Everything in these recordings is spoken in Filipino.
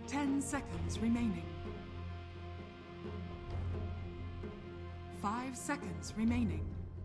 10 seconds remaining. 5 seconds remaining.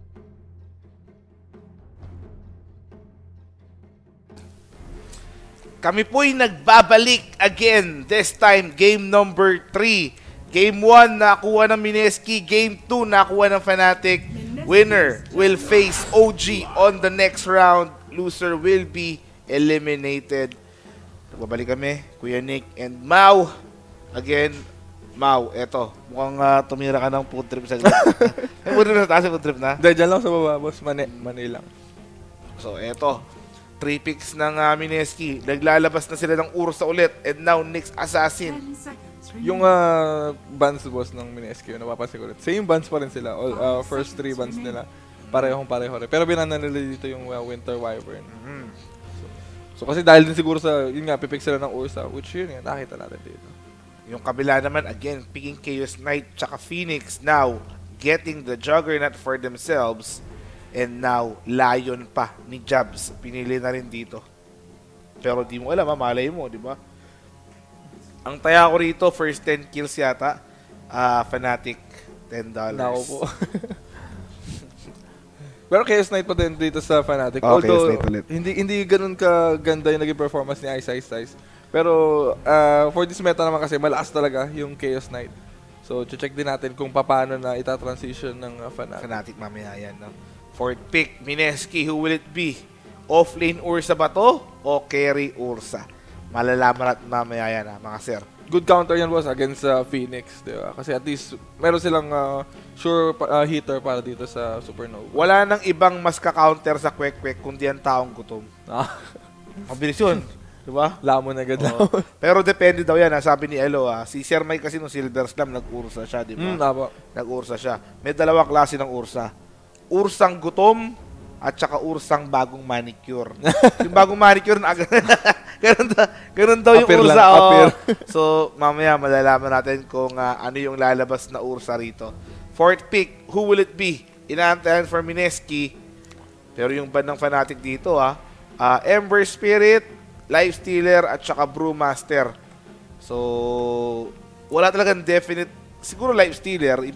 Kami po'y nagbabalik again. This time, game number 3. Game 1, nakuha ng Mineski. Game 2, nakuha ng Fnatic. Winner will face OG on the next round. Loser will be eliminated. Nagbabalik kami, Kuya Nick and Mau. Again, Mau, eto. Mukhang tumira ka ng food trip sa may food trip na taas, food trip na? Dahil dyan lang sa baba, boss. Mani lang. So, eto. 3 picks ng Mineski. Naglalabas na sila ng Ursa ulit. And now, Nyx Assassin. 10 seconds remaining. Yung bands, boss, ng Mineski, napapansin ko ulit. Same bands pa rin sila. All, first 3 bands nila. Pareho rin. Pero binana nila dito yung Winter Wyvern. So, kasi dahil din siguro sa, yun nga, pipick sila ng Ursa. Which yun nga, nakita natin dito. Yung kabila naman, again, picking Chaos Knight tsaka Phoenix. Now, getting the Juggernaut for themselves. And now, Lion pa ni Jabs. Pinili na rin dito. Pero di mo alam, malay mo, di ba? Ang taya ko rito, first 10 kills yata. Fnatic, $10. Nako po. Pero Chaos Knight pa din dito sa Fnatic. Oh, Although, Chaos Knight ulit. hindi ganun kaganda yung naging performance ni Ice. Pero, for this meta naman kasi, malakas talaga yung Chaos Knight. So, check din natin kung paano na ita-transition ng Fnatic. Fnatic mamaya yan, no? Fourth pick, Mineski, who will it be? Offlane Ursa ba to? O carry Ursa? Malalaman natin mamaya yan, mga sir. Good counter yan, boss, against Phoenix, di ba? Kasi at least, meron silang sure hitter para dito sa Supernova. Wala nang ibang mas ka-counter sa kwek-kwek kundi ang taong gutom. Mabilis yun. Diba? Lamon agad lang. Pero depende daw yan, sabi ni Elo. Si Sir Mike kasi nung Silver Slam, nag-Ursa siya, di ba? Nag-Ursa siya. May dalawang klase ng Ursa. Ursang gutom at saka ursang bagong manicure. Yung bagong manicure na ganun daw yung Appear ursa. lang, appear. So, mamaya malalaman natin kung ano yung lalabas na ursa rito. Fourth pick, who will it be? Inaantayan for Mineski. Pero yung band ng Fnatic dito, Ember Spirit, Lifestealer, at saka Brewmaster. So, wala talagang definite. Siguro Lifestealer, yung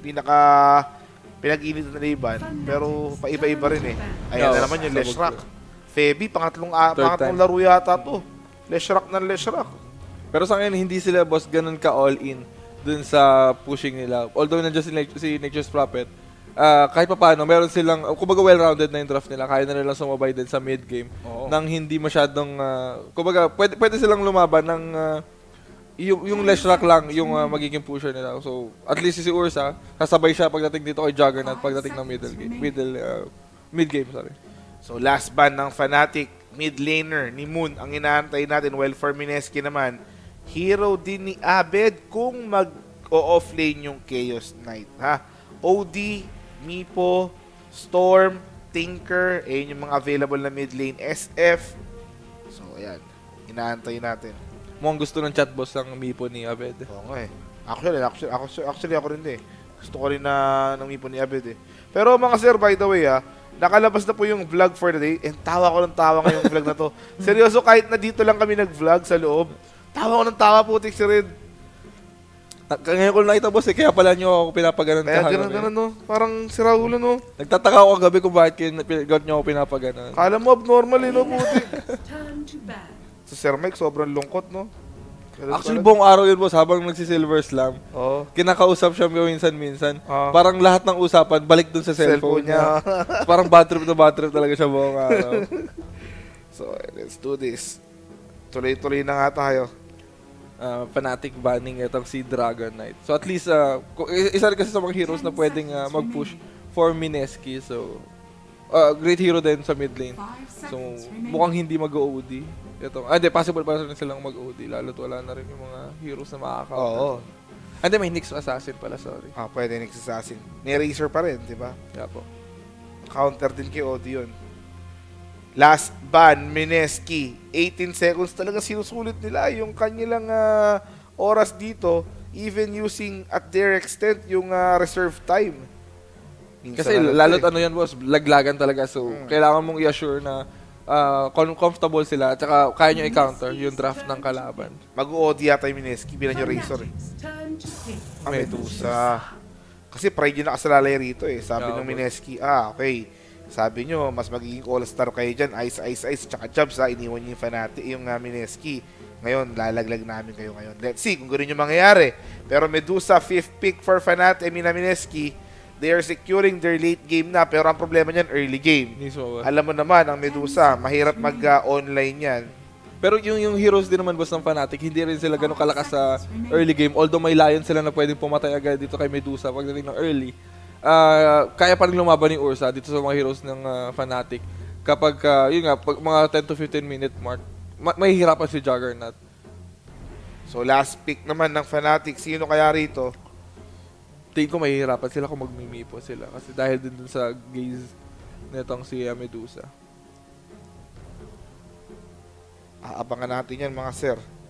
pinag-init na iban, pero paiba-iba rin eh. Ayan na naman yung Leshrac. Feby, pangatlong laro yata to. Leshrac. Pero sa ngayon, hindi sila, boss, ganun ka all-in dun sa pushing nila. Although nandiyan si Nature's Prophet, kahit pa paano, meron silang, kumbaga well-rounded na yung draft nila, kaya na nilang sumabay din sa mid-game nang hindi masyadong, kumbaga, pwede silang lumaban ng yung Leshrac lang yung magiging pusher nila. So, at least si Ursa, kasabay siya pagdating dito kay Juggernaut pagdating ng mid-game, sorry. So, last ban ng Fnatic, mid laner ni Moon ang inaantay natin. While for Mineski naman, hero din ni Abed kung mag-offlane yung Chaos Knight. OD, Mipo, Storm, Tinker, ayun yung mga available na mid lane. SF. So, ayan. Inaantay natin. Mukhang gusto ng chat boss ang Mipo ni Abed. Oo nga eh. Actually ako rin eh. Gusto ko rin ng Mipo ni Abed eh. Pero mga sir, by the way nakalabas na po yung vlog for the day. And tawa ko ng tawa ngayong vlog na to. Seryoso, kahit na dito lang kami nag-vlog sa loob, tawa ko ng tawa putik si Red. Ngayon ko nakita boss kaya pala nyo ako pinapaganon kaya ganun no. Parang si Raul no. Nagtataka ako kagabi kung bakit nyo ako pinapaganon. Kala mo abnormal no putik. Turn to bat. So Sir Mike, sobrang lungkot, no? Actually, buong araw yun, boss, habang nagsi-Silver Slam, kinakausap siya minsan-minsan. Parang lahat ng usapan, balik dun sa cellphone niya. Parang bad trip talaga siya buong araw. So, let's do this. Tuloy-tuloy na nga tayo. Fnatic banning itong si Dragon Knight. So, at least, isa rin kasi sa mga heroes na pwedeng mag-push for Mineski. So, great hero din sa mid lane. So, mukhang hindi mag-OD. Hindi, possible pa rin silang mag-OD. Lalo't wala na rin yung mga heroes na makaka-counter. Hindi, may Nyx Assassin pala, sorry. Pwede Nyx Assassin. May Razor pa rin, di ba? Yeah po. Counter din kay OD yun. Last ban, Mineski. 18 seconds talaga sinusulit nila yung kanilang oras dito. Even using at their extent yung reserve time. Kasi lalo't ano yan, boss, laglagan talaga. So, kailangan mong i-assure na comfortable sila at saka kaya nyo i-counter yung draft ng kalaban. Mag-OD yata yung Mineski, bilang yung Razor eh. Turn to pick. Medusa. Kasi pride yun nakasalalay rito eh. Sabi ng Mineski, okay. Sabi nyo, mas magiging all-star kayo dyan. Ice, tsaka Jabs ha. Iniwan nyo yung Fnatic, yung Mineski. Ngayon, lalaglag namin kayo ngayon. Let's see kung gano'n yung mangyayari. Pero Medusa, 5th pick for Fnatic, Mineski. They are securing their late game na. Pero ang problema niyan, early game. Alam mo naman, ang Medusa, mahirap mag-online yan. Pero yung heroes din naman boss ng Fnatic, hindi rin sila ganun kalakas sa early game. Although may Lion sila na pwedeng pumatay agad dito kay Medusa pagdating ng early. Kaya pa rin lumaban ni Ursa dito sa mga heroes ng Fnatic. Kapag, yun nga, pag mga 10 to 15 minute mark, mahihirapan si Juggernaut. So last pick naman ng Fnatic, sino kaya rito? Tingin ko mahihirapan sila kung magmimipo sila. Kasi dahil din dun sa gaze netong si Medusa. Aabangan natin yan mga sir.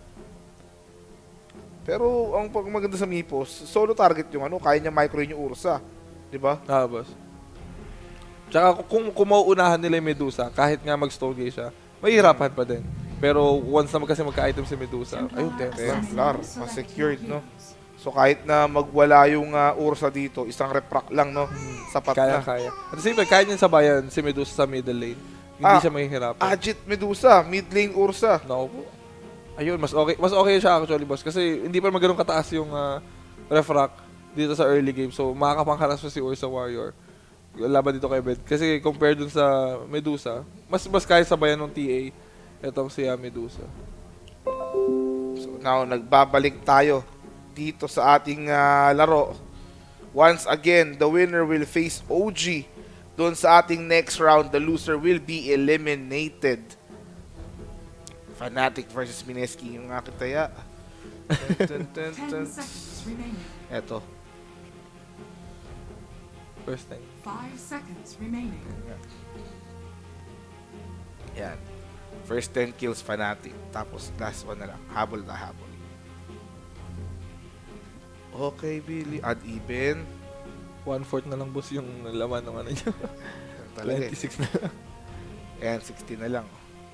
Pero ang maganda sa Mipos, solo target yung kaya niya micro yung Ursa. Diba? Boss. Tsaka kung mauunahan nila yung Medusa, kahit nga mag-stone gaze siya, mahihirapan pa din. Pero once na kasi magka-item si Medusa, ayun, Templar, mas-secured, no? So kahit na magwala yung Ursa dito, isang reprack lang, no? Sapat na. Kaya. At the same time, kaya niyan sabayan si Medusa sa middle lane. Hindi siya mahihirapan. Ajit Medusa, mid lane Ursa. No po. Ayun, mas okay siya actually, boss. Kasi hindi pa magano'ng kataas yung refract dito sa early game. So, makakapangharas pa si Ursa Warrior. Laban dito kay Bed. Kasi compared dun sa Medusa, mas kaya sabayan ng TA itong si Medusa. So, now, nagbabalik tayo dito sa ating laro. Once again, the winner will face OG. Doon sa ating next round, the loser will be eliminated. Fnatic versus Mineski yung aking taya. 10 seconds remaining. Eto. First time. 5 seconds remaining. Yan. First 10 kills Fnatic. Tapos last one na lang. Habol na habol. Okay, Billy. Add even. 1/4 na lang boss yung laman ng niya. Talaga 26 na lang. Ayan, 60 na lang.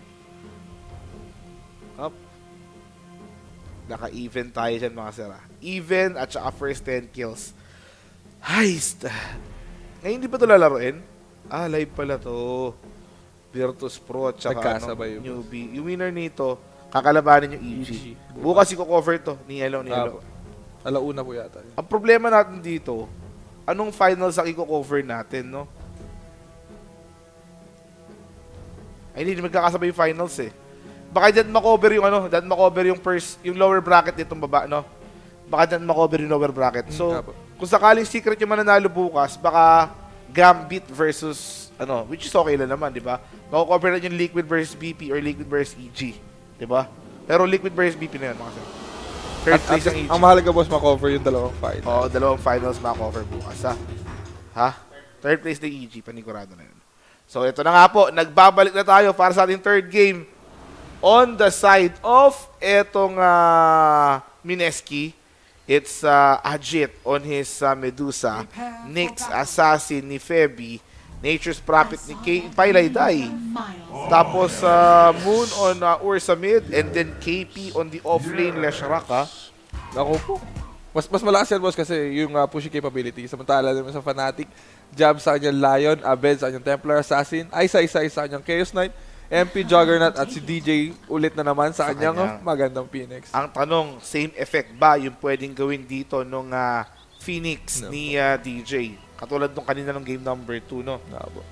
Up. Naka-even tayo dyan mga sira. Even at saka first 10 kills. Heist! Ngayon hindi ba ito lalaroin? Live pala to. Virtus Pro at saka newbie. Yung winner nito, kakalabanin yung EG. Bukas i-cover to ni Elo. Alauna po yata. Ang problema natin dito, anong finals ang i-cover natin, no? Ay, hindi magkakasabay yung finals eh. Baka dyan makover yung dyan makover yung lower bracket nitong baba, no? Baka dyan makover yung lower bracket. So, kung sakaling secret yung mananalo bukas, baka Gambit versus, which is okay lang naman, di ba? Makocover na yung Liquid versus BP or Liquid versus EG, di ba? Pero Liquid versus BP na yun, mga sir. Third place ang EG. Ang mahalaga boss, makover yung dalawang finals. Oo, dalawang finals makocover bukas, ha? Third place na EG, panigurado na yun. So, ito na nga po, nagbabalik na tayo para sa ating third game. On the side of etong Mineski, it's Ajit on his Medusa, Nyx Assassin ni Feby, Nature's Prophet ni Pailayday, tapos Moon on Ursa mid, and then KP on the offlane Leshraka. Ako po. Mas malakas yan boss kasi yung pushing capability. Samantala naman sa Fnatic, Jab sa kanyang Lion, Abed sa kanyang Templar Assassin, Isa sa kanyang Chaos Knight, MP Juggernaut at si DJ ulit na naman sa kanyang magandang Phoenix. Ang tanong, same effect ba yung pwedeng gawin dito nung Phoenix ni DJ? Katulad nung kanina ng game number 2, no?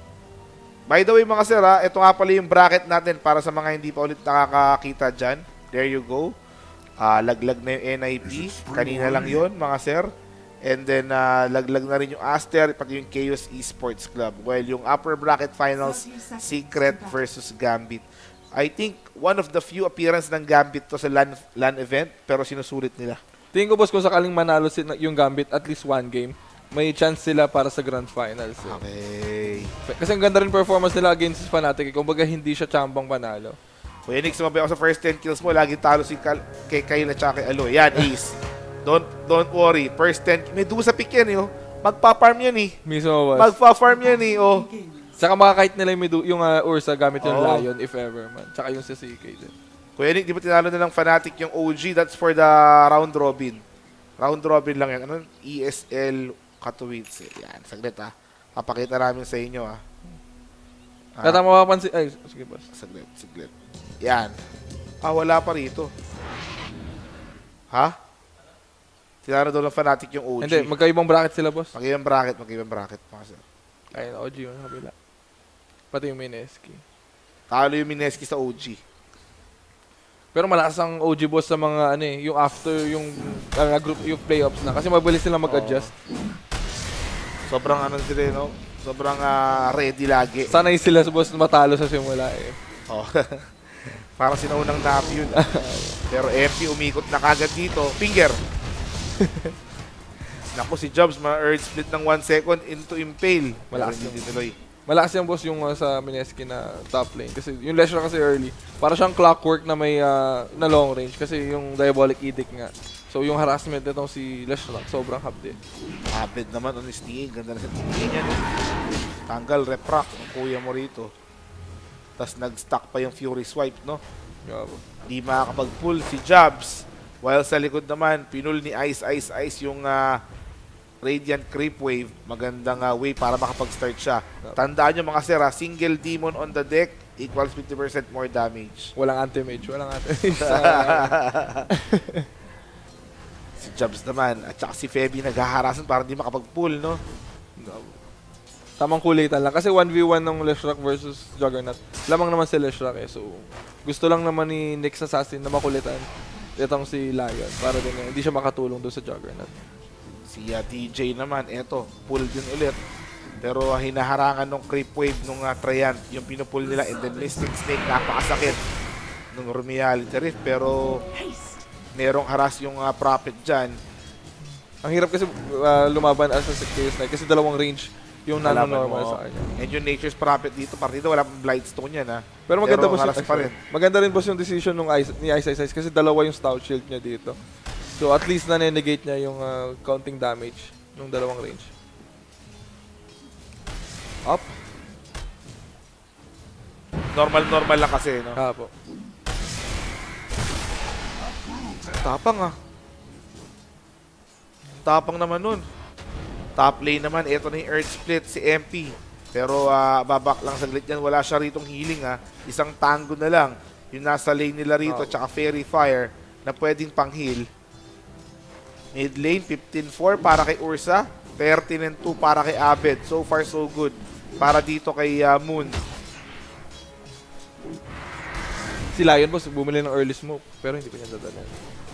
By the way mga sir, ito nga pala yung bracket natin para sa mga hindi pa ulit nakakakita dyan. There you go. Laglag na yung NIP. Kanina lang yon mga sir. And then, laglag na rin yung Aster, pati yung Chaos Esports Club. Well, yung upper bracket finals, Secret versus Gambit. I think, one of the few appearance ng Gambit to sa LAN event, pero sinusulit nila. Tingin ko, boss, kung sakaling manalo yung Gambit at least one game, may chance sila para sa grand finals. Okay. Kasi ang ganda rin performance nila against Fnatic. Kumbaga, hindi siya chambang panalo. Phoenix, sumabay ako sa first 10 kills mo, lagi talo si kay Kyle at saka kay Aloy. Yan, Ace. Don't worry. First 10, Medusa pick yan, Magpa-farm yan, Mismo, boss. Magpa-farm yan, Saka makakite nila yung Ursa gamit yung Oo. Lion if ever man. Saka yung sa CK din. Kuya Nick, di ba tinalo na ng Fnatic yung OG? That's for the round robin. Round robin lang yan. Ano? ESL Katowice. Yan, saglit ha. Papakita namin sa inyo ha. Kata mapapansin, ay, sige boss. Saglit. Yan. Wala pa rito. Ha? Tinalo daw ng Fnatic yung OG. Hindi, magkaibang bracket sila boss. Magkaibang bracket. Mga sir. Ayun, OG yung kabila. Pati yung Mineski. Talo yung Mineski sa OG. Pero malakas ang OG boss sa mga yung after yung group yung playoffs na kasi mabilis sila mag-adjust. Sobrang sila, no? Sobrang ready lagi. Sanay sila sa boss matalo sa simula eh. Oh. Parang sinaunang nap yun. Pero MP umikot na kagad dito. Finger. Naku, si Jobs ma-earth split ng 1 second into impale. Malakas Pero hindi tinuloy. Malakas yung boss yung sa Mineski na top lane kasi yung Leshrac kasi early. Para siyang clockwork na may na long range kasi yung Diabolic Edict nga. So yung harassment nitong si Leshrac sobrang hapdi. Habit naman on his tingin. Ganda na sa tingin niya. No? Tanggal, reprack. Ang kuya mo rito. Tapos nag-stack pa yung Fury Swipe, no? Yeah, Di makakapag-pull si Jobs. While sa likod naman, pinul ni Ice yung Radiant Creep Wave. Magandang way para makapag-start siya. Tandaan nyo mga sir, single demon on the deck equals 50% more damage. Walang anti-mage. Si Jobs naman, at saka si Feby naghaharasan para di makapag-pull, no? Tamang kulitan lang. Kasi 1v1 ng Leshrac versus Juggernaut. Lamang naman si Leshrac eh. So, gusto lang naman ni Nyx Assassin na makulitan itong si Lion. Para din hindi siya makatulong doon sa Juggernaut. Si DJ naman, eto, pull din ulit. Pero hinaharangan ng Creep Wave nung Triant. Yung pinupull nila and then Mystic Snake, napakasakit nung Reality Rift. Pero merong haras yung Prophet dyan. Ang hirap kasi lumaban as a Chaos Knight kasi dalawang range yung nano-normal sa kanya. And yung Nature's Prophet dito, partida, wala pang Blightstone yan ha. Pero maganda boss haras pa rin. Maganda rin boss yung decision ni Ice kasi dalawa yung Stout Shield niya dito. So at least na-negate niya yung counting damage ng dalawang range. Up. Normal lang kasi, no? Po. Tapang Tapang naman nun. Top lane naman, ito na yung Earth Split, si MP. Pero babak lang saglit yan, wala siya ritong healing Isang tango na lang. Yung nasa lane nila rito, tsaka Fairy Fire na pwedeng pang-heal. Mid lane, 15-4 para kay Ursa. 13-2 para kay Abed. So far, so good. Para dito kay Moon. Si Lion boss, bumili ng early smoke. Pero hindi pa niya dadalhin.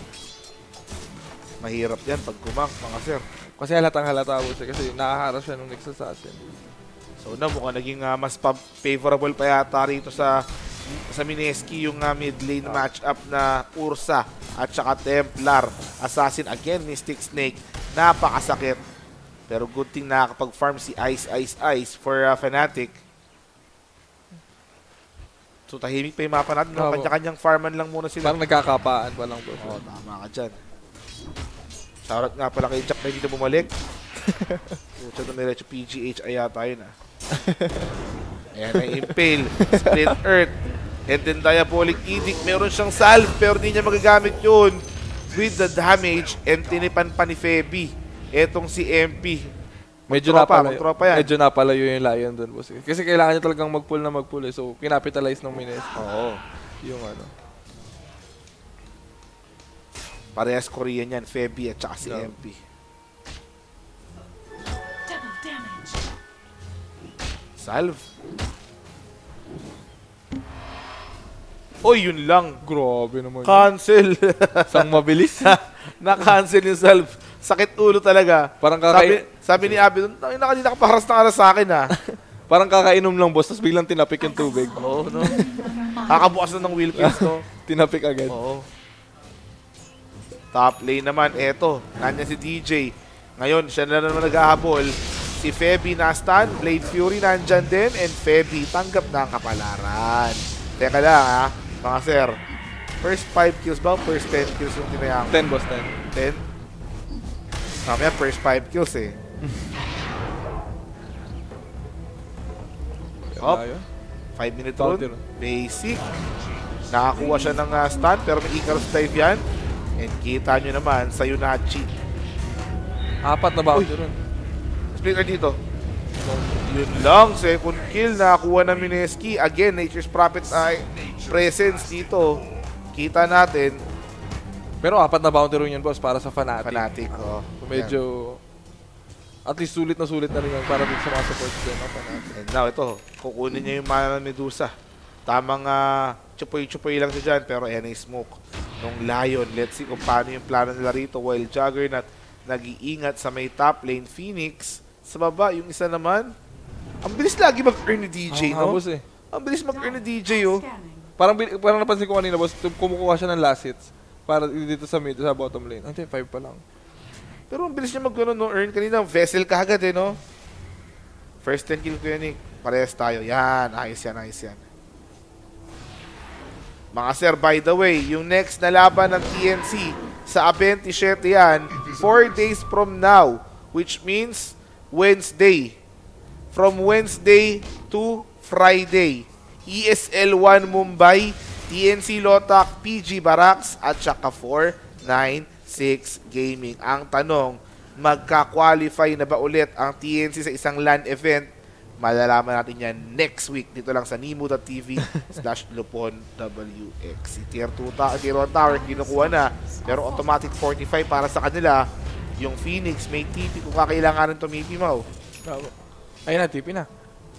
Mahirap yan pag kumang, mga sir. Kasi halata boss kasi nakaharas siya nung Nyx Assassin. So na, mukhang naging mas favorable pa yata rito sa Mineski yung mid lane matchup na Ursa at saka Templar. Assassin again, Mystic Snake. Napakasakit. Pero good thing nakakapag-farm si Ice for Fnatic. So tahimik pa yung mapa natin. No? Kanya-kanyang farman lang muna sila. Parang nagkakapaan pa lang boss. Oo, tama ka dyan. Shoutout nga pala kay Jack na dito bumalik. Pucha na nirecho PGH ay yata yun Ayan na Impale. Split Earth. And then Diabolic Edict, meron siyang salve pero di niya magagamit yun with the damage and tinipan pa ni Feby. Etong si MP. Medyo napalayo yung Lion dun, boss. Kasi kailangan niya talagang mag-pull eh. So, kinapitalize ng Mines. Oo. Yung Parehas Korean yan, Feby at saka si MP. Double damage. Salve. Yun lang. Grabe naman. Cancel. Sang mabilis. Na-cancel yung salve. Sakit ulo talaga. Parang sabi ni Abby, hindi nakaparas na aras sa akin Parang kakainom lang boss, tapos biglang tinapik yung tubig. Oo, no? Kakabukas na ng Wilkins, no? Tinapik agad. Oo. Top lane naman, eto. Nandiyan si DJ. Ngayon, siya na naman naghahabol. Si Feby na-stun, Blade Fury nandyan din, and Feby tanggap na ang kapalaran. Teka lang, mga sir. First 5 kills ba? First 10 kills yung tinayang? 10 boss, 10. 10? Mamaya, first 5 kills Hop. Ayun. 5-minute Bounty rune. rune. Basic. Nakakuha siya ng stun pero may Icarus dive yan. And kita nyo naman sa Yunachi. 4 na bounty ron. Splitter dito. Yun lang, second kill nakakuha ng Mineski. Again, Nature's Prophet ay presence dito. Kita natin. Pero 4 na bounty ron yun, boss, para sa Fnatic. Fnatic, oh. Medyo... At least sulit na rin yan para din sa mga supports din ng Fnatic. And now, ito. Kukunin niya yung mana ng Medusa. Tamang chupoy-chupoy lang siya dyan, pero ayan ay smoke nung Lion. Let's see kung paano yung plano nila rito. While Juggernaut nag-iingat sa may top lane. Phoenix, sa baba, yung isa naman. Ang bilis lagi mag-earn ni DJ, no? Boss, eh. Ang bilis mag-earn ni DJ, oh. Scanning. Parang napansin ko kanina, boss, kumukuha siya ng last hits para dito sa mid, sa bottom lane. Hindi, 5 pa lang. Pero ang bilis niya no, earn kanina. Vessel kagad, eh, no? First 10 kill ko yan, eh. Parehas tayo. Yan, ayos yan. Mga sir, by the way, yung next na laban ng TNC sa 27 yan, 4 days from now, which means Wednesday. From Wednesday to Friday. ESL 1 Mumbai, TNC Lotak, PG Barracks, at saka 496 Gaming. Ang tanong, magka-qualify na ba ulit ang TNC sa isang LAN event? Malalaman natin yan next week dito lang sa nimo.tv/LuponWX. Si Tier 1 Tower kinukuha na, pero automatic 45 para sa kanila. Yung Phoenix may TP kung kakailanganin tumipi mo. Ayun na, TP na.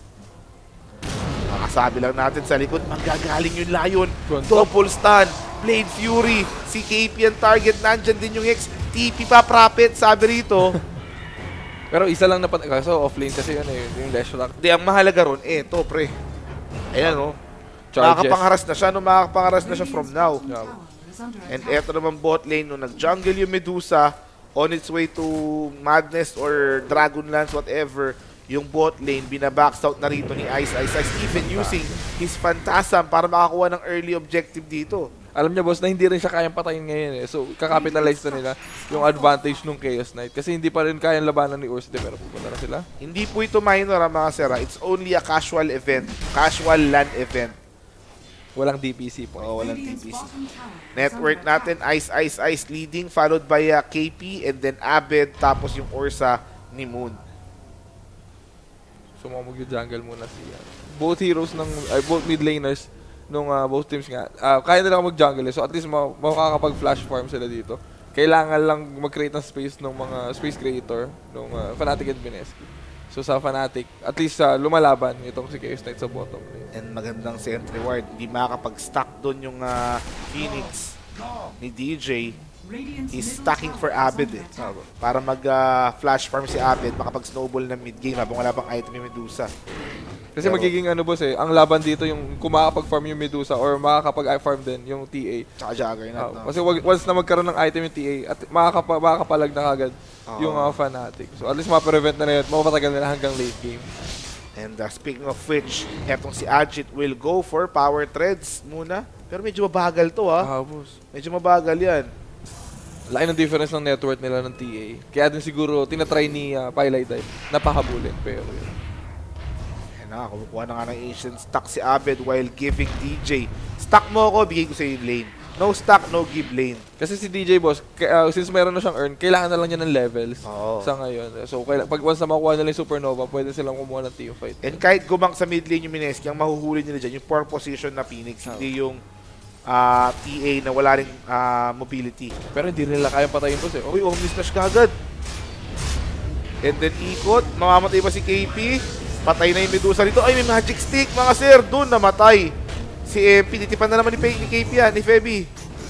Makasabi lang natin sa likod, manggagaling yung Lion. Gonto. Double stun, Blade Fury, si KP ang target, nandyan din yung X. TP pa, Prophet, sabi rito. Pero isa lang na kaso offlane kasi yun eh, yung Leshrac. Di, ang mahalaga ron, to pre. Ayan, no? Charges. Makakapangharas na siya, no? Makakapangharas na siya from now. Tower is under And attack. eto naman bot lane, nung nag-jungle yung Medusa, on its way to Madness or Dragonlance, whatever, yung bot lane, binabox out na rito ni Ice, even using his Phantasm para makakuha ng early objective dito. Alam niya, boss, na hindi rin siya kayang patayin ngayon eh. So, kakapitalize na nila yung advantage ng Chaos Knight. Kasi hindi pa rin kayang labanan ni Ursa, pero pupunta na sila. Hindi po ito minor, mga sera. It's only a casual event. Casual LAN event. Walang DPC po. Oh, walang Radiant's TPC. bottom tower is Network under natin, Ice leading, followed by KP, and then Abed, tapos yung Ursa ni Moon. So, mag jungle muna siya. Both heroes both mid laners nung both teams nga, kaya nila mag-jungle eh. So, at least makakapag-flash farm sila dito. Kailangan lang mag-create ng space ng mga space creator nung Fnatic and Mineski. So, sa Fnatic, at least lumalaban itong si Chaos Knight sa bottom lane. And magandang sentry ward. Hindi makakapag-stack doon yung Phoenix ni DJ. Radiant's He's middle stacking for tower is Abed under eh. attack. Para mag-flash farm si Abed, makapag-snowball na mid-game habang wala pang item yung Medusa. Kasi Pero- magiging boss eh, ang laban dito yung kung makakapag-farm yung Medusa or makakapag-farm din yung TA. Tsaka Juggernaut. No? Kasi once na magkaroon ng item yung TA at makakapalag na kagad yung Fnatic. So at least ma-prevent na yun, mapatagal nila hanggang late game. And speaking of which, etong si Ajit will go for power treads muna. Pero medyo mabagal to Boss. Medyo mabagal yan. Laki ng difference ng network nila ng TA. Kaya din siguro tinatry ni Pylai Dive na pahabulin. Pero yun. Ayan na, kumukuha na nga ng ancient stack si Abed while giving DJ. Stack mo ako, bigay ko sa yung lane. No stack, no give lane. Kasi si DJ boss, since meron na siyang earn, kailangan na lang niya ng levels Oo. sa ngayon. So pag once na makuha nila yung Supernova, pwede silang kumuha ng team fight. And kahit gumang sa mid lane yung Mineski, ang mahuhuli nila dyan, yung 4 position na Phoenix, hindi yung TA na wala ring mobility. Pero hindi nila kayang patayin boss eh. Uy, Omni-Slash kagad. And then ikot, mamamatay ba si KP? Patay na yung Medusa dito. Ay, may magic stick, mga sir. Doon namatay. Si MP, titipan na naman ni KP yan, ni Feby.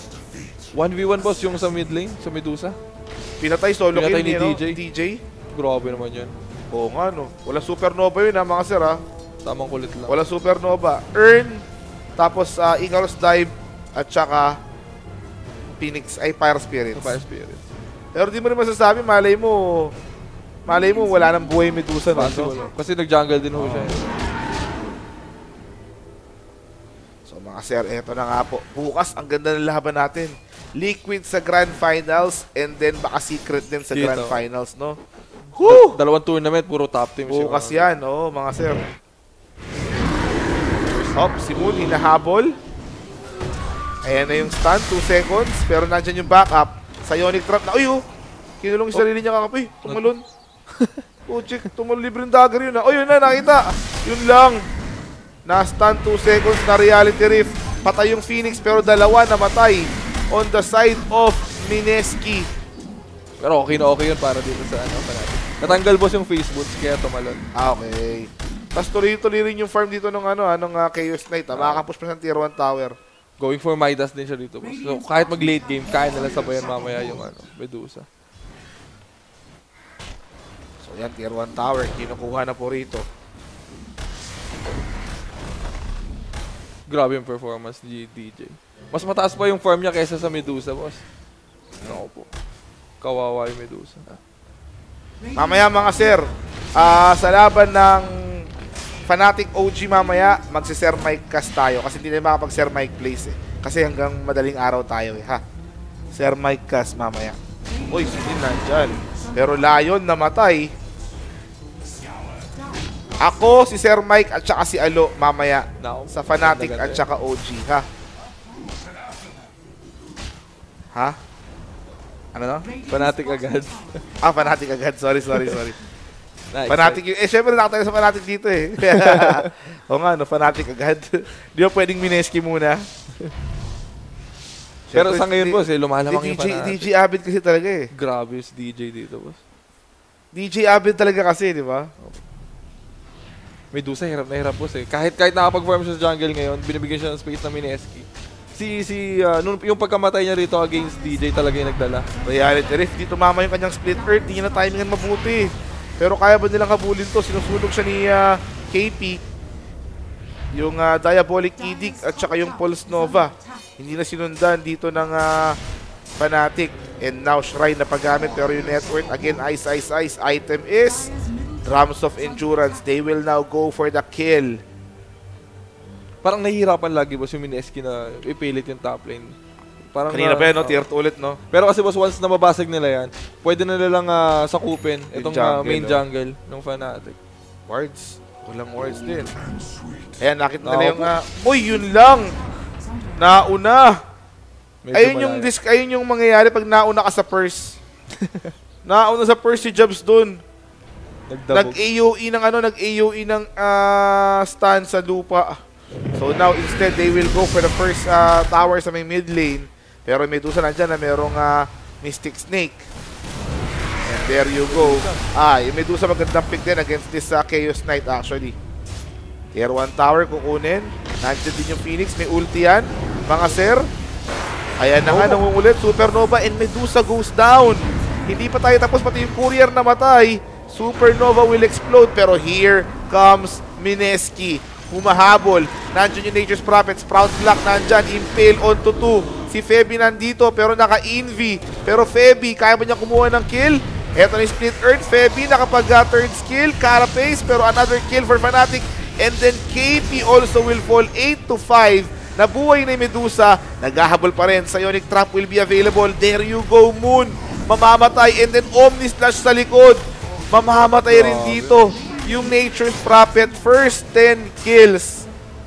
1v1 boss yung sa mid lane, sa Medusa. Pinatay solo Pinatay kill ni ni DJ. DJ. Grabe naman yan. Oo nga, no. Wala supernova yun, mga sir, Tamang kulit lang. Wala supernova. Earn, tapos Icarus Dive, at saka Phoenix, ay Fire Spirits. Fire Spirit. Pero di mo rin masasabi, malay mo wala nang buhay Medusa. No? Possible. Kasi nag-jungle din ho siya. So mga sir, eto na nga po. Bukas, ang ganda ng laban natin. Liquid sa Grand Finals and then baka secret din sa Dito. Grand Finals, no? Woo! Dalawang tournament, puro top teams. Bukas yan, mga sir. Hop, si Moon hinahabol. Ayan na yung stun, 2 seconds. Pero nandyan yung backup. Psionic Trap na, uy oh! Kinulong yung sarili niya kakapoy. Tumalon. Oh, check. Tumalon libreng dagger yun. Oh, yun na, nakita. Yun lang. Na-stun 2 seconds na Reality Rift. Patay yung Phoenix pero dalawa namatay on the side of Mineski. Pero okay na okay yun para dito sa ano pa natin. Natanggal boss yung face boots kaya tumalon. Okay. Tapos tuloy-tuloy rin yung farm dito nung Chaos Knight. Makakapush pa sa tier 1 tower. Going for Midas din siya dito boss. So kahit mag late game, kaya nila sabayan mamaya yung Medusa. So yan, tier 1 tower. Kinukuha na po rito. Grabe yung performance ni DJ. Mas mataas pa yung farm niya kaysa sa Medusa, boss. Ako po. Kawawa yung Medusa. Mamaya mga sir, sa laban ng Fnatic OG mamaya, magsi-Sir Mike cast tayo. Kasi hindi na makapag-Sir Mike plays eh. Kasi hanggang madaling araw tayo eh, ha? Sir Mike cast mamaya. Uy, sino nandyan? Pero Lion namatay. Ako, si Sir Mike at saka si Alo mamaya sa Fnatic at saka OG, ha? Ha? Ano no? Fnatic agad. Fnatic agad. Sorry. Nice. Fnatic yun. Syempre nakatayo sa Fnatic dito eh. O nga, Fnatic agad. Di ba pwedeng Mineski muna? Pero sa ngayon, boss, lumalamang yung Fnatic. DJ Abid kasi talaga eh. Grabe si DJ dito, boss. DJ Abid talaga kasi, di ba? Medusa, hirap na hirap, boss eh. Kahit nakapag-farm siya sa jungle ngayon, binibigyan siya ng space na Mineski. Yung pagkamatay niya rito against DJ talaga yung nagdala. Reality Rift, di tumama yung kanyang split earth, di niya na timingan mabuti. Pero kaya ba nilang habulin to? Sinusunog siya ni KP. Yung Diabolic Edict at saka yung Pulse Nova. Hindi na sinundan dito ng Fnatic. And now Shrine na paggamit pero yung net worth, again, ice. Item is Drums of Endurance. They will now go for the kill. Parang nahihirapan lagi, boss, yung Mineski na ipilit yung top lane. Parang Kanina pa yan, tier 2 ulit, no? Pero kasi, boss, once na mabasag nila yan, pwede na nilang sakupin itong main no? jungle ng Fnatic. Wards. Walang wards din. Ayan, nakita nila yung... Uy, yun lang! Nauna! Ayun yung mangyayari pag nauna ka sa purse. Nauna sa purse si Jobs dun. Nag-AOE ng stun sa lupa. So now instead they will go for the first tower sa may mid lane. Pero Medusa nandyan na merong Mystic Snake. And there you go. Yung Medusa magandang pick din against this Chaos Knight actually. Tier 1 tower kukunin. Nandyan din yung Phoenix. May ulti yan. Mga sir. Ayan na nga, nangungulit. Supernova and Medusa goes down. Hindi pa tayo tapos, pati yung courier na matay. Supernova will explode. Pero here comes Mineski. Humahabol. Nandiyan yung Nature's Prophet. Sprout Block nandyan. Impale onto 2. Si Feby nandito pero naka-envy. Pero Feby, kaya ba niya kumuha ng kill? Eto na yung Split Earth. Feby nakapag third skill. Carapace pero another kill for Fnatic. And then KP also will fall 8-5. Nabuhay na yung Medusa. Naghahabol pa rin. Psionic Trap will be available. There you go, Moon. Mamamatay. And then Omni Slash sa likod. Mamamatay rin dito. Yung Nature's Prophet, first 10 kills.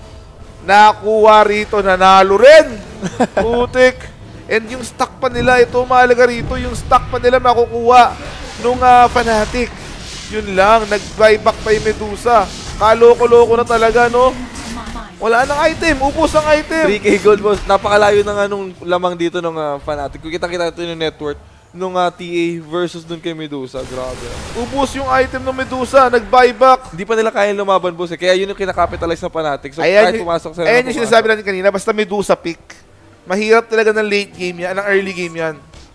Nakuha rito. Nanalo rin. Putik. And yung stock pa nila, ito mahalaga rito. Yung stock pa nila makukuha nung Fnatic. Yun lang. Nag-buyback pa yung Medusa. Kaloko-loko na talaga, no? Wala nang item. Ubus ang item. 3K gold, boss. Napakalayo na nga nung lamang dito ng Fnatic. Kung kita-kita ito yung net worth nung TA versus dun kay Medusa. Grabe. Ubus yung item ng Medusa. Nag-buyback. Hindi pa nila kaya lumaban, boss. Kaya yun yung kinakapitalize ng Fnatic. So, Ayan, kahit pumasok sila. Ayan yung sinasabi natin kanina. Basta Medusa pick. Mahirap talaga ng late game yan. Ng early game yan.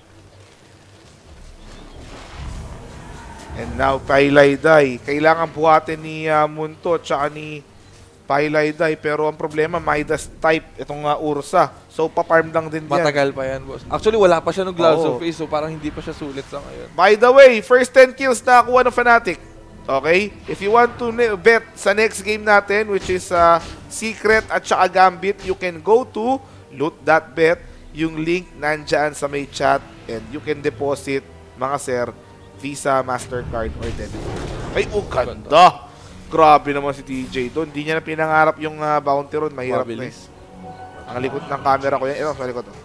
And now, Pailaydai. Kailangan buhatin ni Munto at saka ni Pailaydai. Pero ang problema, Midas type itong Ursa. So, pa-farm lang din yan. Matagal pa yan, boss. Actually, wala pa siya ng Gloves of Face. So, parang hindi pa siya sulit sa ngayon. By the way, first 10 kills na nakuha ng Fnatic. Okay? If you want to bet sa next game natin, which is Secret at saka Gambit, you can go to loot.bet. Yung link nandyan sa may chat. And you can deposit, mga sir, Visa, Mastercard, or debit. Ay, ganda! Grabe naman si TJ doon. Hindi niya na pinangarap yung bounty ron. Mahirap na eh. Mabilis. Ang likod ng camera ko yan. Ito, sa likod.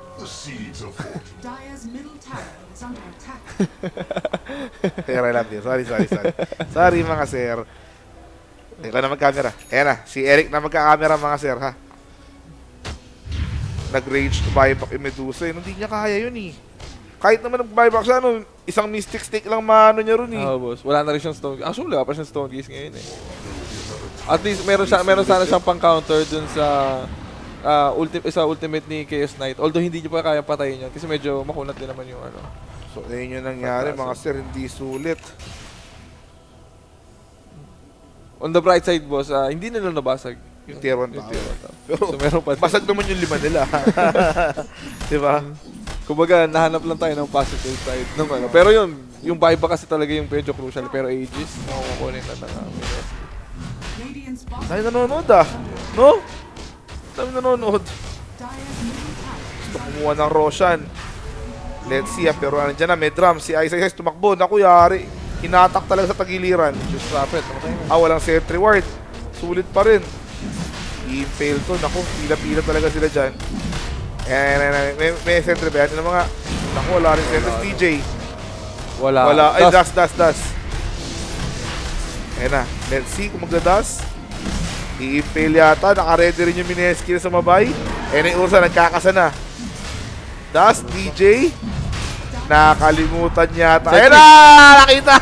Dire's middle tower is under attack. Sir, I love you. Sorry. Sorry mga sir. Ikaw na mag-camera. Ayan na, si Eric na magka-camera mga sir, ha? Nag-rage to buyback yung Medusa eh. Hindi niya kaya yun eh. Kahit naman nag-buyback siya, isang Mystic Stick lang maano niya rin eh. Boss. Wala na rin siyang Stone Gaze. Actually, wala pa siyang Stone Gaze ngayon eh. At least, meron sana siyang pang-counter dun sa ultimate ni Chaos Knight. Although, hindi niyo pa kaya patayin yun. Kasi medyo makunat din naman yung ano. So, ayun yung nangyari mga sir. Hindi sulit. On the bright side, boss, hindi nila nabasag. Yung tier 1 Pero, so, meron pa din. basag naman yung 5 nila. Diba? Kumbaga, nahanap lang tayo ng positive side ng ano. Pero yun, yung buyback kasi talaga yung medyo crucial. Pero Aegis, makukunin na ng Radiant's bottom Dahil nanonood No? Dahil nanonood. Dire's middle tower Gusto kumuha ng Roshan. Let's see pero nandiyan na, may drum. Si Ice tumakbo. Naku, yari. Hinatak talaga sa tagiliran. Just rapid. Okay. Walang sentry ward. Sulit pa rin. I-impale to. Naku, pila-pila talaga sila dyan. May sentry ba yan? Ano mga... Naku, wala rin sentry. DJ. Wala. Ay, das. Ayan na. Let's see kung magda-das. I-impale yata. Naka-ready rin yung Mineski na sa mabay. Ayan na yung Ursa. Nagkakasa na. Das, DJ. Nakalimutan yata. Ayan na! Nakita!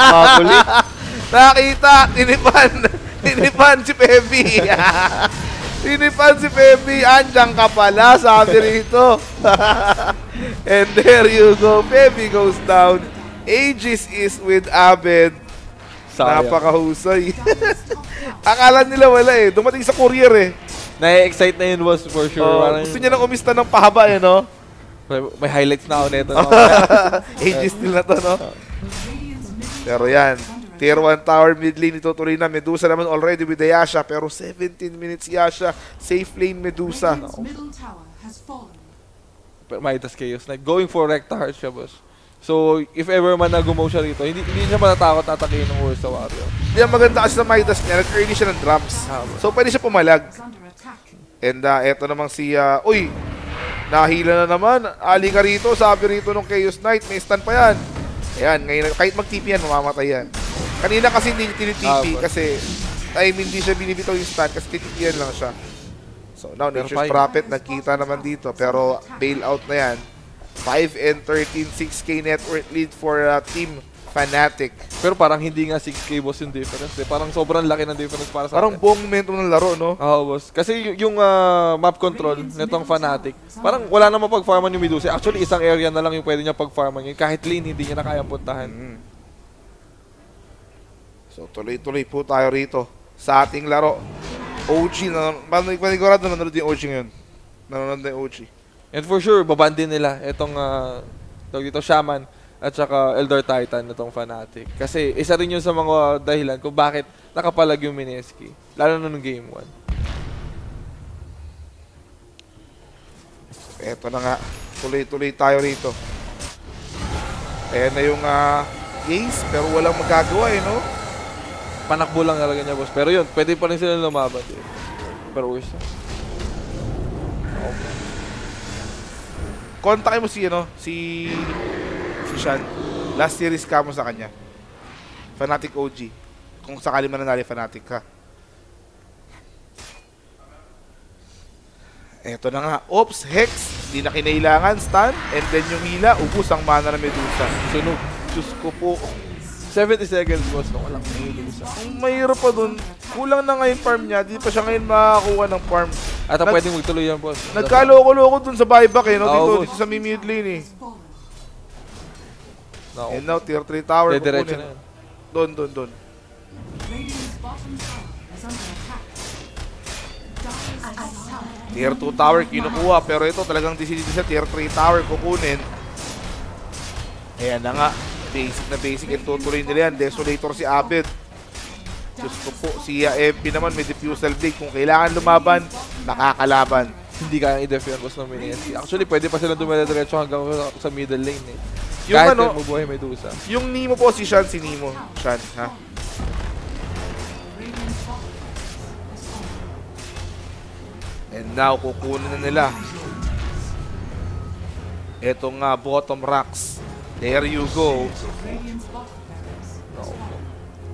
Nakita! Tinipan si Pepe. Tinipan si Pepe. Andiyan ka pala, sabi rito. And there you go. Pepe goes down. Aegis is with Abed. Napakahusay. Akala nila wala eh. Dumating sa courier eh. Na-excite na yun, boss, for sure. Gusto niya nang umista ng pahaba eh, no? May highlights na ako neto. No? Aegis nila to, no? Radiant's middle Pero yan. Tier 1 tower mid lane itutuloy na. Medusa naman already with the Yasha. Pero 17 minutes Yasha. Safe lane Medusa. Radiant's middle tower has fallen. Midas Chaos Knight. Going for Recta Heart siya, boss. So, if ever man na gumaw siya rito, hindi siya matatakot tatakihin ng Ursa Warrior. Yan maganda kasi sa Midas niya. Nag-early siya ng drums. So, pwede siya pumalag. Is under attack. And eto namang si... uy! Nahila na naman. Ali ka rito. Sabi rito nung Chaos Knight. May stun pa yan. Ayan. Ngayon, kahit mag-TP yan, mamamatay yan. Kanina kasi hindi tinitipi kasi hindi siya binibitaw yung stun kasi titipian lang siya. So now, Nature's Prophet nagkita naman dito pero bailout na yan. 5 and 13, 6k net worth lead for Team Fnatic. Pero parang hindi nga 6k, boss, yung difference. Eh. Parang sobrang laki ng difference para sa parang atin. buong momentum ng laro, no? Oo, boss. Kasi yung map control nitong Fnatic, parang wala na mapag-farman yung Medusa. Actually, isang area na lang yung pwede niya pag-farman yun. Kahit lane, hindi niya na kayang puntahan. So, tuloy-tuloy po tayo rito sa ating laro. OG, panigurado na nanonood yung OG ngayon. Nanonood na yung OG. And for sure, baban din nila itong tawag dito, Shaman at saka Elder Titan nitong Fnatic. Kasi isa rin yun sa mga dahilan kung bakit nakapalag yung Mineski. Lalo na nung Game 1. Eto na nga. Tuloy-tuloy tayo rito. Ayan na yung Ace, pero walang magagawa eh, no? Panakbo lang talaga niya, boss. Pero yun, pwede pa rin sila lumaban. Pero worse. Kontakin mo si Shan. Last series ka mo sa kanya. Fnatic OG. Kung sakali man nanali Fnatic ka. Eto na nga. Oops, Hex. Di na kinailangan. Stun. And then yung hila. Ubus ang mana ng Medusa. Sunog. Diyos ko po. 70 seconds, boss. Nung walang Medusa. Ang mahirap pa dun. Kulang na ngayon farm niya. Di pa siya ngayon makakuha ng farm. At pwedeng magtuloy yan, boss. Nagkaloko-loko dun sa buyback eh. No? Oo, Dito sa mid lane eh. No. And now, tier 3 tower. Diretso na yan. Doon. Radiant's bottom tower is under attack. Dire's top tower. Tier 2 tower kinukuha. Pero ito talagang decision sa tier 3 tower kukunin. Ayan na nga. Basic. And tutuloy nila yan. Desolator si Abed. Diyos ko po. Si MP naman may diffusal blade. Kung kailangan lumaban, nakakalaban. Hindi kayang i-def yun, boss, ng Mineski. Actually, pwede pa sila dumila-diretso hanggang sa middle lane eh. Yung kahit ano, mabuhay Medusa. yung Nemo po si Nemo. Shan, ha? now, kukunin na nila. Ito nga, bottom rocks. There you go. Radiant's bottom barracks has fallen.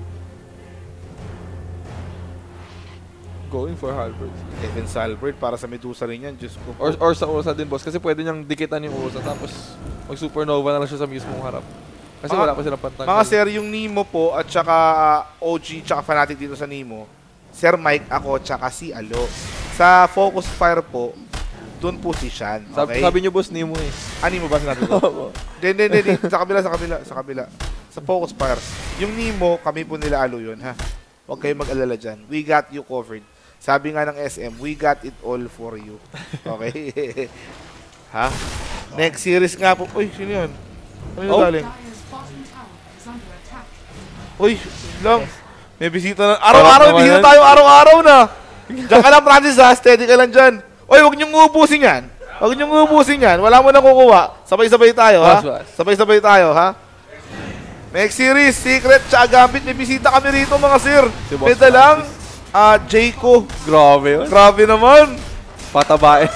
Going for Halberd. Defense Albert para sa Medusa rin yan. Diyos ko. Or sa Ursa din, boss. Kasi pwede niyang dikitan yung Ursa tapos mag-supernova na lang siya sa mismong harap. Kasi wala pa silang pantanggal. Mga sir, yung Nemo po at saka OG tsaka Fnatic dito sa Nemo, Sir Mike, ako, tsaka si Alo. Sa Focus Fire po, doon po si Shan. Okay? Sabi niyo, boss, Nemo eh. Nemo ba sinabi ko? Hindi. Sa kabila. Sa Focus Fire. Yung Nemo, kami po nila Alo yun, ha? Huwag kayong mag-alala dyan. We got you covered. Sabi nga ng SM, we got it all for you. Okay? Ha? Next series nga po. Uy, sino yun? Ano yung galing? Dire's bottom tower is under attack. Uy, lang. May bisita na. Araw-araw, may bisita tayo. Araw-araw na. Diyan ka lang, Francis, ha? Steady ka lang dyan. Uy, huwag niyong uubusin yan. Huwag niyong uubusin yan. Wala mo na kukuha. Sabay-sabay tayo, ha? Sabay-sabay tayo, ha? Next series, Secret, tsaka Gambit. May bisita kami rito, mga sir. May dalang, Jayco. Grabe yun. Grabe naman. Patabain.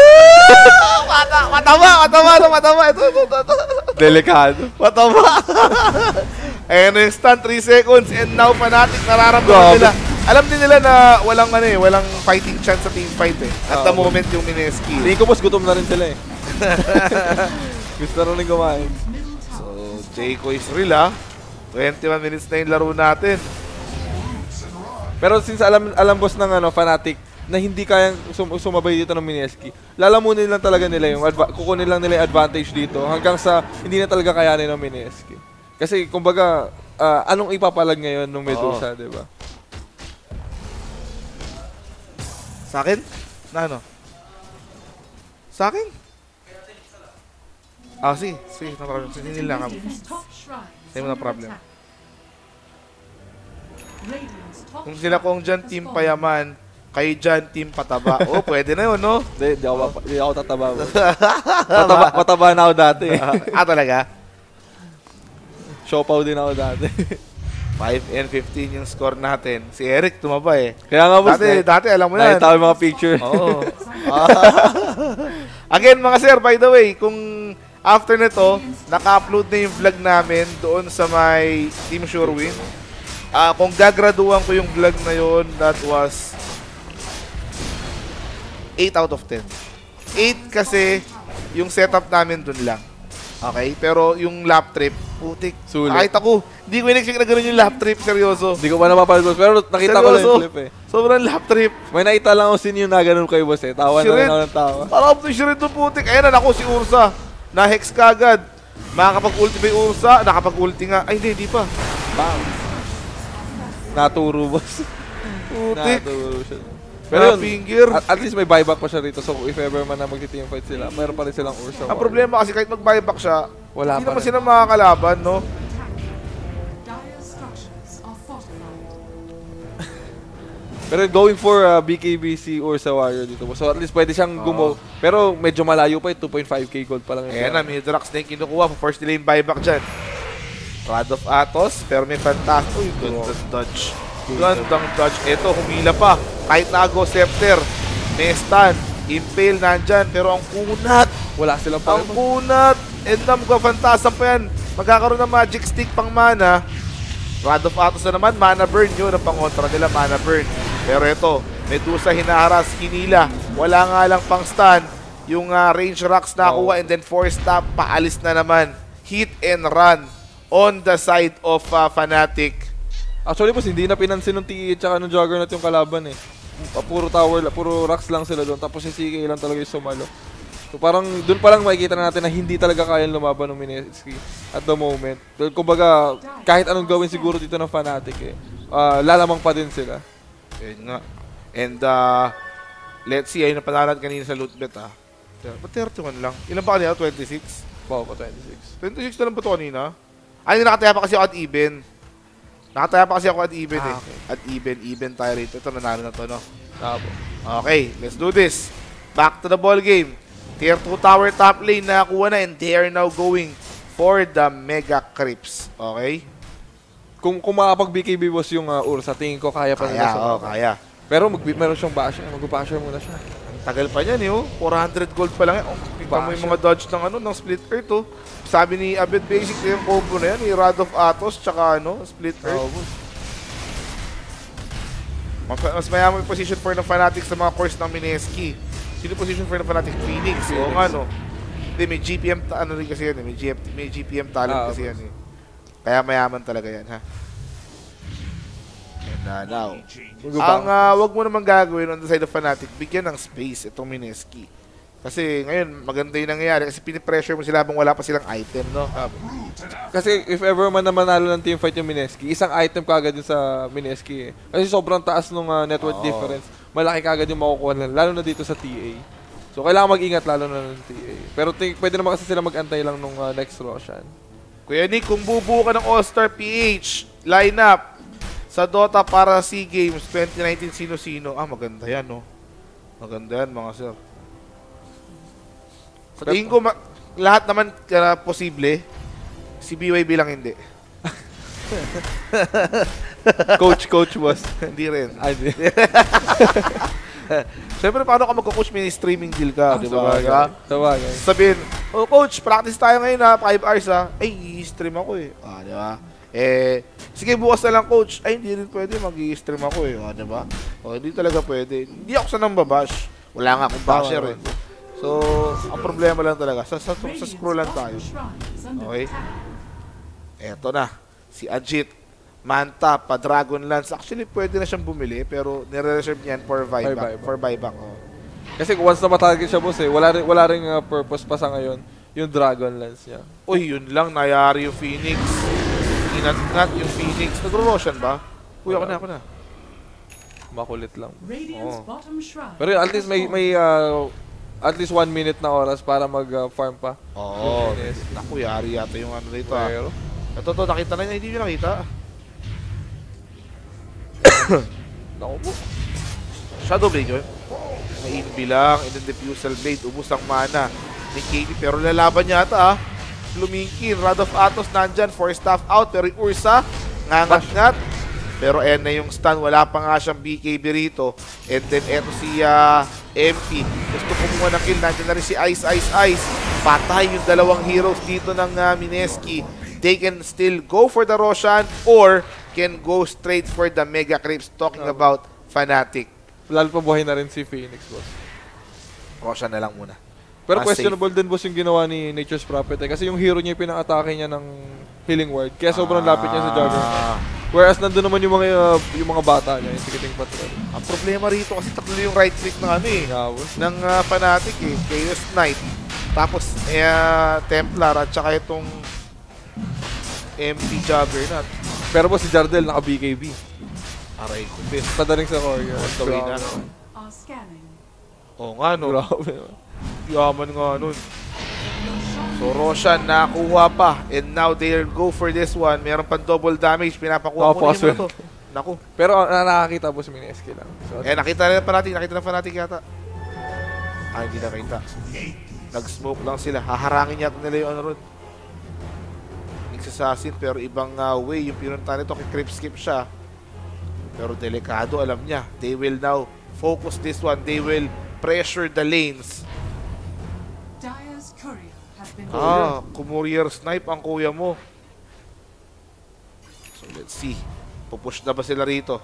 Mataba. Ito. Delikado. Mataba. Ayan na yung stun, 3 seconds. And now, Fnatic, nararamdaman nila. Alam din nila na walang fighting chance sa team fight eh. At the moment yung Mineski. Tingin ko, boss, gutom na rin sila eh. Gusto na rin kumain. So, Jayco is real, ha? 21 minutes na yung laro natin. Pero since alam boss ng Fnatic na hindi kayang sumabay dito ng Mineski, lalamunin lang talaga nila yung kukunin lang nila yung advantage dito hanggang sa hindi na talaga kayanin ng Mineski. Kasi kumbaga anong ipapalag ngayon ng Medusa, 'di ba? Sa akin? Na ano? Sa akin? Sige, no problem. Sige nila kami. Radiant's top shrine is Same na under problem. attack. Radiant's top Kung sila kung dyan team payaman, kayo dyan team pataba. Oh, pwede na yun, no? Hindi ako tataba. Mataba na ako dati. Talaga? Siopaw din ako dati. 5 and 15 yung score natin. Si Eric tumaba eh. Kaya nga boss, Dati alam mo yan. nakita ko yung mga picture. Oo. Again, mga sir, by the way, kung after nito, naka-upload na yung vlog namin doon sa my Team Surewin. Kung gagraduan ko yung vlog na yun, that was 8 out of 10. 8 kasi yung setup namin dun lang. Okay? Pero yung lap trip, putik. Sulit. Kahit ako, hindi ko in-expect na gano'n yung lap trip, seryoso. Hindi ko pa napapanood, boss. Pero nakita ko lang yung clip eh. Sobrang lap trip. May nakita lang ako scene yung naganon kayo, boss eh. Tawa na lang ako ng tawa. Parang up to Shirin to putik. Ayan na, ako si Ursa. Na-hex ka agad. Makakapag-ulti ba yung Ursa? Nakapag-ulti nga. Ay, hindi pa. Bam! Naturo, boss. Putik. Naturo siya. Pero yun, Finger. at least may buyback pa siya rito. So if ever man na magti-teamfight sila, mayroon pa rin silang Ursa. Ang problema kasi kahit mag-buyback siya, Wala hindi pa naman rin. sila makakalaban, no? Dire's structures are fortified. Pero going for BKB si Ursa Warrior dito. So at least pwede siyang gumo. Pero medyo malayo pa, 2.5k gold pa lang. Ayan na, Midrax na yung kinukuha. First nila yung buyback dyan. Rod of Atos, pero may fantastic. Uy, gandang dodge. Gandang dodge. Ito, humila pa. Kahit na Go Scepter, may stun. Impale nandyan, pero ang kunat. Wala silang Ang pa. kunat. And na magpa-fantasm pa yan. Magkakaroon ng magic stick pang mana. Rod of Atos na naman, mana burn yun. Ang pangontra nila, mana burn. Pero ito, Medusa hinaharas, hinila. Wala nga lang pang stun. Yung range rocks nakuha and then force stop, paalis na naman. Hit and run on the side of Fnatic. Actually, boss, hindi na pinansin ng TE tsaka ng Juggernaut yung kalaban eh. Puro tower, puro rocks lang sila doon. Tapos si CK lang talaga yung sumalo. So parang doon pa lang makikita na natin na hindi talaga kayang lumaban ng Mineski at the moment. Kumbaga, kahit anong gawin siguro dito ng Fnatic eh, lalamang pa din sila. Ayun nga. And let's see, ayun na panalan kanina sa loot bet Ba't 31 lang? Ilan ba kanina? 26? Wow, pa 26. 26 na lang ba ito kanina? Ay, nakataya pa kasi ako at even. Nakataya pa kasi ako at even Okay. At even tayo rito. Ito, nanalo na to, no? Tabo. Okay, let's do this. Back to the ball game. Tier 2 tower top lane nakakuha na and they are now going for the Mega Creeps. Okay? Kung makapag-BKB boss yung Ursa, tingin ko kaya pa nila Kaya, sa kaya. Pero meron siyang basher. Mag-basher muna siya. Tagal pa niyan eh, oh. 400 gold pa lang yan. Oh, kita mo yung mga dodge ng ano, ng Split Earth, oh. Sabi ni Abed basic yung combo na yan, ni Rod of Atos, tsaka ano, Split Earth. Mas mayaman yung position for ng Fnatic sa mga course ng Mineski. Sino position for ng Fnatic? Phoenix. Oo nga, no. Hindi, may GPM, ano rin kasi yan eh. May GPM talent kasi yan eh. Kaya mayaman talaga yan, ha. And now, wag mo naman gagawin on the side of Fnatic, bigyan ng space itong Mineski. Kasi ngayon, maganda yung nangyayari kasi pinipressure mo sila habang wala pa silang item, no? Kasi if ever man na manalo ng teamfight yung Mineski, isang item kagad din sa Mineski eh. Kasi sobrang taas nung network difference. Malaki kagad yung makukuha nila, lalo na dito sa TA. So kailangan mag-ingat lalo na ng TA. Pero pwede naman kasi sila mag-antay lang nung next Roshan. Kuya Nick, kung bubuo ka ng All-Star PH lineup sa Dota para SEA Games 2019, sino-sino? Maganda yan, no? Maganda yan, mga sir. Sa tingin ko, lahat naman posible. Si BYB lang hindi. Coach boss. Hindi rin. Hindi. Siyempre, paano ka magka-coach? May streaming deal ka, di ba? Sabagay. Sabihin, oh coach, practice tayo ngayon ha, 5 hours ha. Ay, i-stream ako eh. Di ba? Sige, bukas na lang coach. Ay, hindi rin pwede, mag-i-stream ako eh. Di ba? Hindi talaga pwede. Hindi ako sanang babash. Wala nga akong basher eh. So, ang problema lang talaga, sa scroll lang tayo. Okay? Eto na. Si Ajit, Manta, pa-Dragon Lance. Actually, pwede na siyang bumili, pero nire-reserve niyan for buyback. Oh. Kasi once na matarget siya, boss eh, wala ring purpose pa sa ngayon yung Dragon Lance niya. Uy, yun lang, nayari yung Phoenix. Inat yung Phoenix. Nagro-Roshan ba? Uy, ako na. Makulit lang. Pero at least may at least 1 minute na oras para mag-farm pa. Oo. Naku, yari yata yung ano dito ah. Ito, nakita na niya. Hindi nyo nakita. Naku po. Shadow Blade yun. May inbi lang. And then Diffusal Blade. Ubus ang mana ni KD. Pero lalaban yata ah. Lumingkin. Rod of Atos nandyan. 4 staff out. Pero yung Ursa, ngangat-ngat. Pero ayan na yung stun. Wala pa nga siyang BKB rito. And then eto si MP. Gusto kumuha ng kill. Nandiyan na rin si Ice. Patay yung dalawang heroes dito ng Mineski. They can still go for the Roshan or can go straight for the Mega Creeps. Talking about Fnatic. Lalo pa buhay na rin si Phoenix, boss. Roshan na lang muna. Pero questionable din, boss, yung ginawa ni Nature's Prophet. Kasi yung hero niya yung pinang-atake niya ng Healing Ward. Kaya sobrang lapit niya sa Juggernaut. Whereas nandun naman yung mga bata niya, yung Ticketing Patrol. Ang problema rito kasi tatlo yung right click ng ano eh. Ng Fnatic eh. Chaos Knight. Tapos Templar at saka itong MP Juggernaut. Pero boss, si Jardel naka-BKB. Aray ko, best. Padaling sa Courier. Gawin na. Oo nga no. Yaman nga nun. So Roshan nakuha pa. And now they'll go for this one. Meron pang double damage. Pinapakuha mo rin to. Naku. Pero nakakita po si Mineski lang. So, nakita rin pa natin. Nakita na Fnatic yata. Hindi nakita. Nag-smoke lang sila. Haharangin yata nila yung ano ron. Assassin, pero ibang way yung pinunta nito. Creep skip siya. Pero delikado, alam niya. They will now focus this one. They will pressure the lanes. Courier snipe ang kuya mo. So let's see. Pupush na ba sila rito?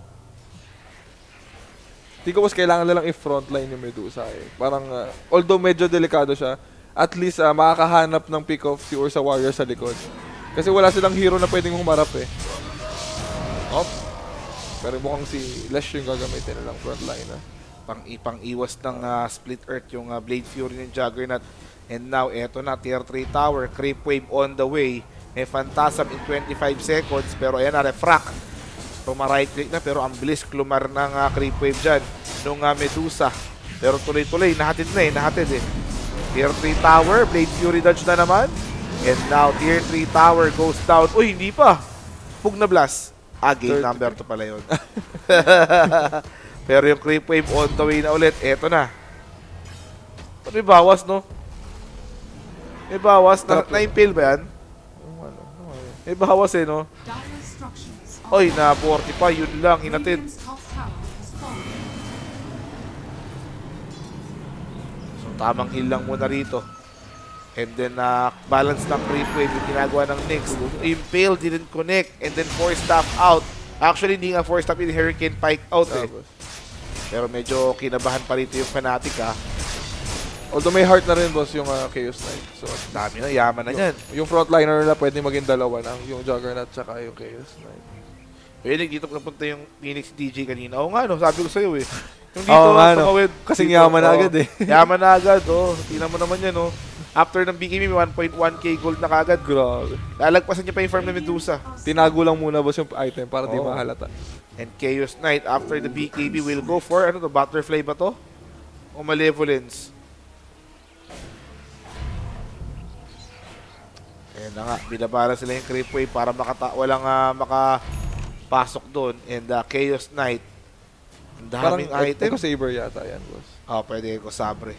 Hindi ko mas kailangan nilang i-frontline yung Medusa eh. Parang, although medyo delikado siya, at least makakahanap ng pick-off si Ursa Warrior sa likod. Kasi wala silang hero na pwedeng humarap eh. Pero mukhang si Lesh yung gagamitin nilang frontline. Pang-iwas ng Split Earth yung Blade Fury ng Juggernaut. And now, eto na, Tier 3 Tower. Creep Wave on the way. May Phantasm in 25 seconds. Pero ayan na, refract. Right click na, pero ang bilis klumar ng Creep Wave dyan. Nung Medusa. Pero tuloy-tuloy, nahatid eh. Tier 3 Tower, Blade Fury dodge na naman. And now, Tier 3 Tower goes down. Uy, hindi pa. Pug na blast. Game number 2 pala yun. Pero yung Creep Wave on the way na ulit. Eto na. May bawas, no? May bawas. Na-impale ba yan? May bawas eh, no? Uy, na-40 pa. Yun lang, hinatid. Tamang heal lang muna rito. And then, balance ng creep wave yung ginagawa ng Nyx. Impale didn't connect. And then, Force Staff out. Actually, hindi nga Force Staff in Hurricane Pike out eh. Pero medyo kinabahan pa rito yung Fnatic Although may heart na rin boss yung Chaos Knight. So, dami na, yaman na yan. Yung frontliner nila pwede maging dalawa lang. Yung Juggernaut tsaka yung Chaos Knight. Pwede dito napunta yung Phoenix DJ kanina. Oo nga no, sabi ko sa'yo eh. Yung dito nga, sa no. Mawid. Kasing yaman na agad eh. Yaman na agad, oh. Tingnan mo naman yan, oh. After ng BKB, may 1.1k gold na kagad. Grabe. Lalagpasan niya pa yung farm na Medusa. Tinago lang muna boss yung item para di mahalata. And Chaos Knight, after the BKB, will go for, ano to, Butterfly ba to? O Malevolence? Ayan na nga, binabala sila yung creep wave para walang makapasok doon. And Chaos Knight, ang daming item. Echo Saber yata yan boss. Pwede Echo Sabre.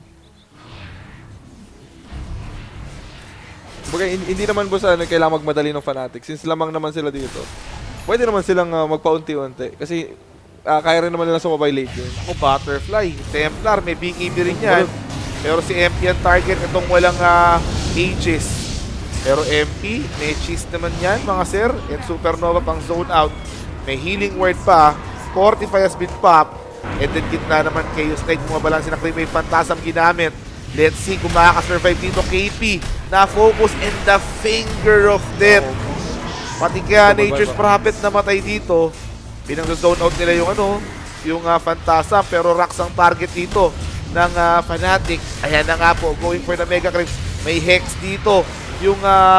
Baga, hindi naman boss kailangan magmadali ng Fnatic. Since lamang naman sila dito, pwede naman silang magpaunti-unti. Kasi kaya rin naman nila sumabay late game. Ako, Butterfly. Templar, may BKB rin yan. Pero si MP ang target itong walang Aegis. Pero MP, may cheese naman yan mga sir. And Supernova pang zone out. May healing word pa. Fortify has been popped. And then gitna naman Chaos Knight. Bumabalansin na Creep Wave. Phantasm ginamit. Let's see kung makaka-survive dito. KP na-focus and the finger of death. Pati kaya Nature's Prophet namatay dito. Pinang-zone out nila yung Phantasm. Pero Rax ang target dito ng Fnatic. Ayan na nga po. Going for the Mega Creeps. May Hex dito. Yung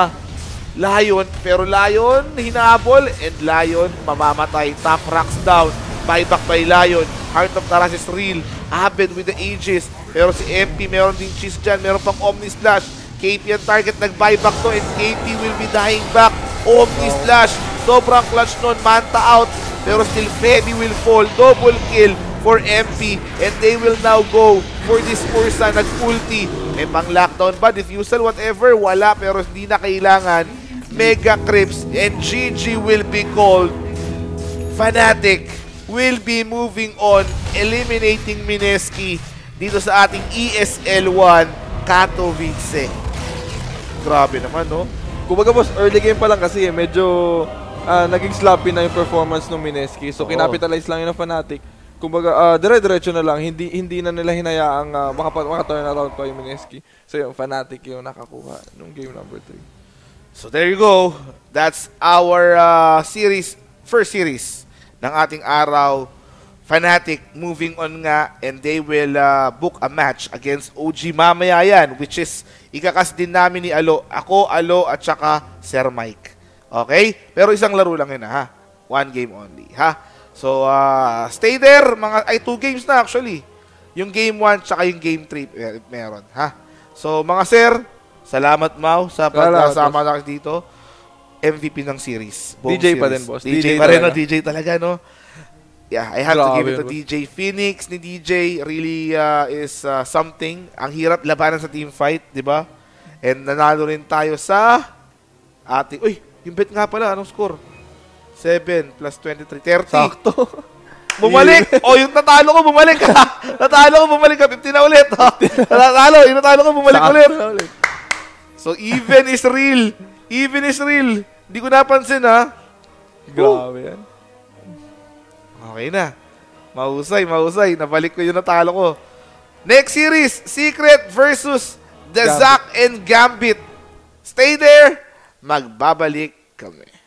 Lion. Pero Lion hinabol. And Lion mamamatay. Top Rax down. Buyback by Lion. Heart of Taras is real. Abed with the Aegis. Pero si MP meron din cheese dyan. Meron pang Omni Slash. KP ang target. Nag-buyback to. And KP will be dying back. Omni Slash. Sobrang clutch nun. Manta out. Pero still Feby will fall. Double kill for MP. And they will now go for this Ursa. Nag-ulti. May pang-lockdown ba? Diffusal, whatever. Wala. Pero hindi na kailangan. Mega Crips. And GG will be called. Fnatic will be moving on, eliminating Mineski dito sa ating ESL 1 Katowice. Grabe naman, no? Kumbaga boss, early game pa lang kasi medyo naging sloppy na yung performance ng Mineski. So kinapitalize lang yun ng Fnatic. Kumbaga, dire-diretso na lang. Hindi na nila hinayaang maka-turn around pa yung Mineski. So yung Fnatic yung nakakuha nung game number 3. So there you go. That's our first series ng ating araw. Fnatic moving on nga, and they will book a match against OG mamaya yan, which is ikakas din namin ni Alo. Ako, Alo, at saka Sir Mike. Okay? Pero isang laro lang yun ha. One game only ha. So, stay there. 2 games na actually. Yung game 1 tsaka yung game 3 meron ha. So, mga sir, salamat Mau sa pagkasama natin dito. MVP ng series. DJ series. pa din, boss. DJ pa rin, no? DJ talaga, no? Yeah, I have to give it to DJ. Phoenix ni DJ really is something. Ang hirap labanan sa team fight, di ba? And nanalo rin tayo sa ating... Uy, yung bet nga pala, anong score? 7 plus 23, 30. Sakto. Bumalik! O, yung natalo ko, bumalik. Natalo ko, bumalik ka. 50 na ulit. Yung natalo ko, bumalik ulit. So, even is real. Even is real. Hindi ko napansin, ha? Grabe yan. Okay na. Mahusay, mahusay. Nabalik ko yung natalo ko. Next series, Secret versus The Zack and Gambit. Stay there. Magbabalik kami.